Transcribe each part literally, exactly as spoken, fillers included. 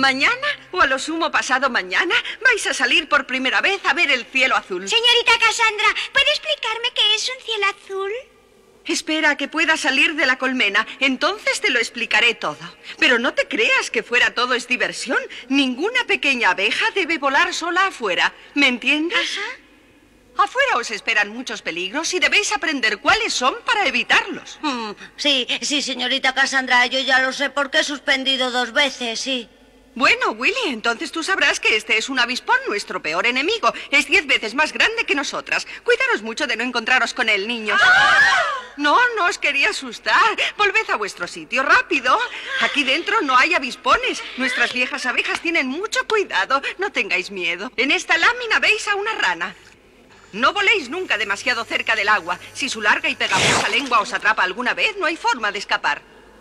Mañana, o a lo sumo pasado mañana, vais a salir por primera vez a ver el cielo azul. Señorita Cassandra, ¿puede explicarme qué es un cielo azul? Espera a que pueda salir de la colmena, entonces te lo explicaré todo. Pero no te creas que fuera todo es diversión. Ninguna pequeña abeja debe volar sola afuera, ¿me entiendes? Ajá. Afuera os esperan muchos peligros y debéis aprender cuáles son para evitarlos. Mm, sí, sí, señorita Cassandra, yo ya lo sé porque he suspendido dos veces, sí. Bueno, Willy, entonces tú sabrás que este es un avispón, nuestro peor enemigo. Es diez veces más grande que nosotras. Cuidaros mucho de no encontraros con él, niños. ¡Ah! No, no os quería asustar. Volved a vuestro sitio, rápido. Aquí dentro no hay avispones. Nuestras viejas abejas tienen mucho cuidado. No tengáis miedo. En esta lámina veis a una rana. No voléis nunca demasiado cerca del agua. Si su larga y pegajosa lengua os atrapa alguna vez, no hay forma de escapar.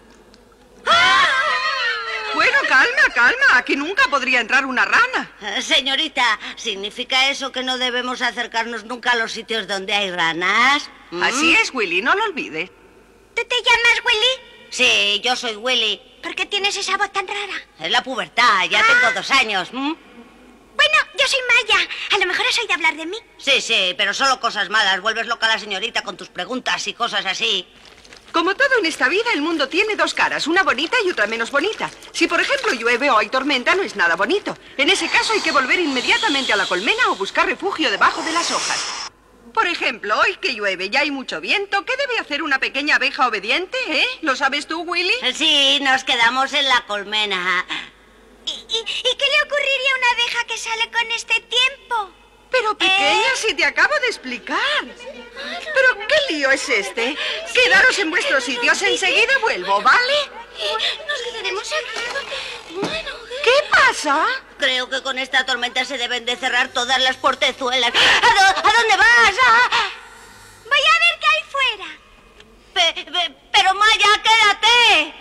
¡Ah! Bueno, calma, calma. Aquí nunca podría entrar una rana. Eh, señorita, ¿significa eso que no debemos acercarnos nunca a los sitios donde hay ranas? ¿Mm? Así es, Willy, no lo olvides. ¿Tú te llamas Willy? Sí, yo soy Willy. ¿Por qué tienes esa voz tan rara? Es la pubertad, ya Ah. tengo dos años. ¿Mm? Bueno, yo soy Maya. A lo mejor has oído hablar de mí. Sí, sí, pero solo cosas malas. Vuelves loca a la señorita con tus preguntas y cosas así. Como todo en esta vida, el mundo tiene dos caras, una bonita y otra menos bonita. Si, por ejemplo, llueve o hay tormenta, no es nada bonito. En ese caso hay que volver inmediatamente a la colmena o buscar refugio debajo de las hojas. Por ejemplo, hoy que llueve y hay mucho viento, ¿qué debe hacer una pequeña abeja obediente, eh? ¿Lo sabes tú, Willy? Sí, nos quedamos en la colmena. ¿Y, y, y qué le ocurriría a una abeja que sale con este tiempo? Pero, pequeña, ¿Eh? si te acabo de explicar. ¿Pero qué lío es este? Quedaros en vuestros sitios, enseguida vuelvo, ¿vale? Nos quedaremos aquí. Bueno, ¿Qué pasa? Creo que con esta tormenta se deben de cerrar todas las portezuelas. ¿A, do- ¿a dónde vas? Ah, voy a ver qué hay fuera. pe- pe- pero Maya, quédate.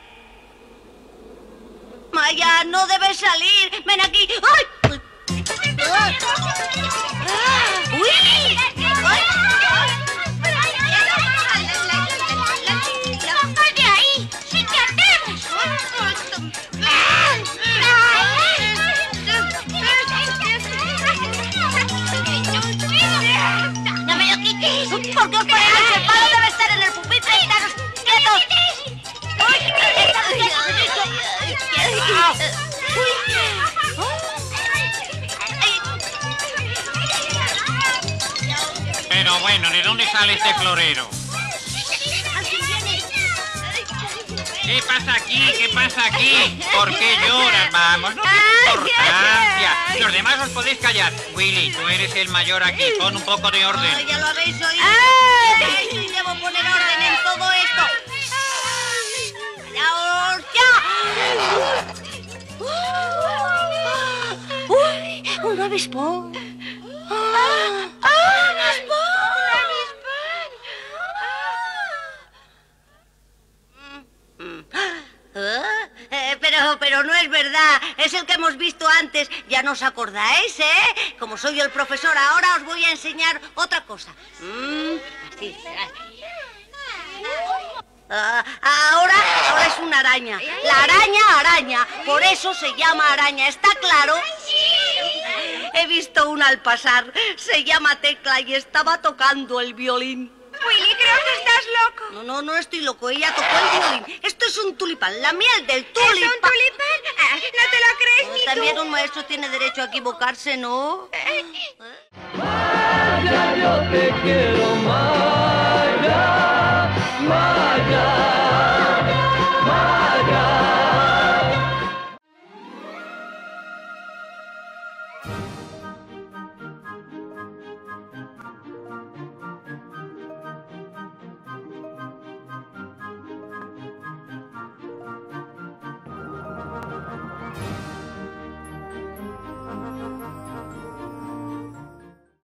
Maya, no debes salir. Ven aquí. ¡Ay! ¡Ay! ¡Ah! ¡Uy! ¡Ay! ¡Sal de ahí! ¡Sí que hacemos! ¡No me lo quites! ¿Por qué os ponemos el palo? Debe estar en el pupitre. ¡Estaros quietos! Pero bueno, ¿de dónde sale este florero? ¿Qué pasa aquí? ¿Qué pasa aquí? ¿Por qué lloras? Vamos, no tiene importancia. Los demás os podéis callar. Willy, tú eres el mayor aquí. Pon un poco de orden. Ay, ya lo habéis oído. ¡Ay! Debo poner orden en todo esto. ¡Callaos ya! ¡Uy! ¡Un avispón! ¡Ah! ¡Ah! ¡Un avispón! Ah, eh, pero, pero no es verdad, es el que hemos visto antes. ¿Ya no os acordáis, eh? Como soy el profesor ahora, os voy a enseñar otra cosa. Mm, así, así. Ah, ahora, ahora es una araña. La araña, araña. Por eso se llama araña, ¿está claro? He visto una al pasar. Se llama Tecla y estaba tocando el violín. Willy, creo que estás loco. No, no, no estoy loco. Ella tocó el violín. Esto es un tulipán, la miel del ¿Es tulipán. un tulipán? Ah, no te lo crees ni tú. También un maestro tiene derecho a equivocarse, ¿no? Maya, yo te quiero, Maya, Maya.